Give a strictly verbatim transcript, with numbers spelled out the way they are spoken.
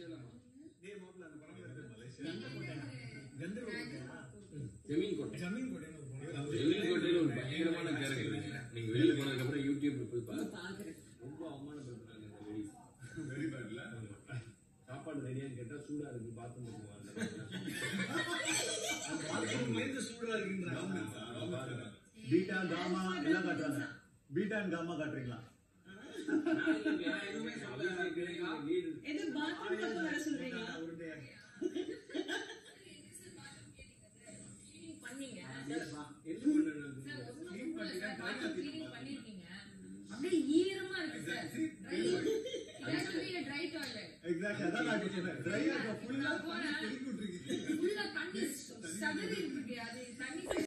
சேலமா டேய் மாப்ள அந்த படம் வந்து மலேசியா கந்தர் கோட்டையா ஜமீன் கோட்டை ஜமீன் கோட்டைன்னு ஒரு படம் ஜமீன் கோட்டையில ஒரு பயங்கரமான கேரக்டர் நீங்க வெளிய போனதுக்கு அப்புறம் யூடியூப்ல போய் பாருங்க ரொம்ப அவமானப்படுறாங்க இந்த வெடி வெரி பேட்ல சாப்பாடு ரெடியான்னு கேட்டா சூடா இருக்கு பாத்ரூம் போவாங்க அந்த பாத்ரூம்ல இருந்து சூடா இருக்குன்றாங்க பீட்டா காமா எல்லாம் காட்டுறாங்க பீட்டா அண்ட் காமா காட்டுறீங்களா எது பாத்ரூம் பக்கம் வர சொல்றீங்களா பண்ணீங்க பண்ணிருக்கீங்க அப்படியே ஈரமா இருக்கு சார் ட்ரை டாய்லெட் எக்ஸாக்ட்லி அதான் நான் சொன்னேன் ட்ரை ஆக ஃபுல்லா குடிக்கிட்டு இருக்கு ஃபுல்லா தண்ணி சதறி இருக்கு அது